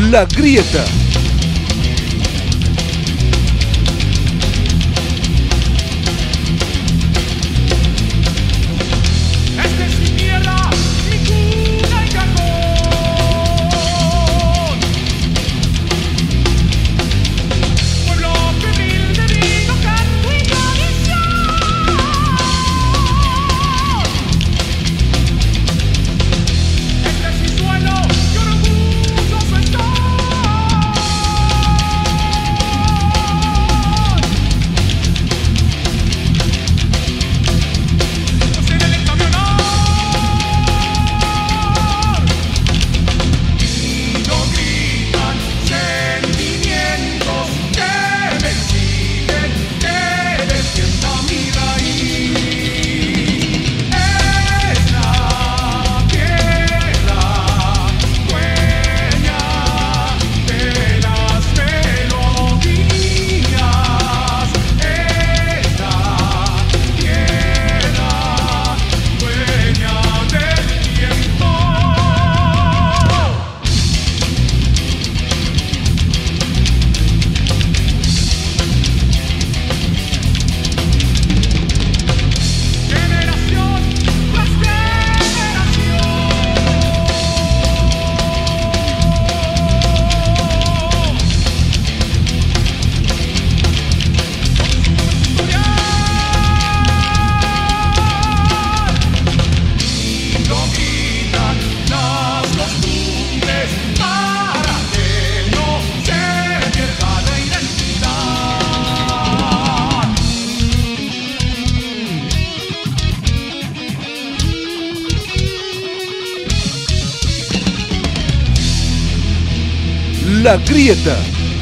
La Grieta. Este es mi tierra, mi cuna y cajón. Pueblo febril de vino, canto y tradición. Este es mi suelo, que orgulloso estoy. Usted en el camionón. Y no gritan sentimientos que me exigen que defienda mi raíz. Es la tierra dueña de las melodías. Es la tierra dueña del tiempo. Generación tras generación. No gritan las costumbres para que no se pierda la identidad. La Grieta.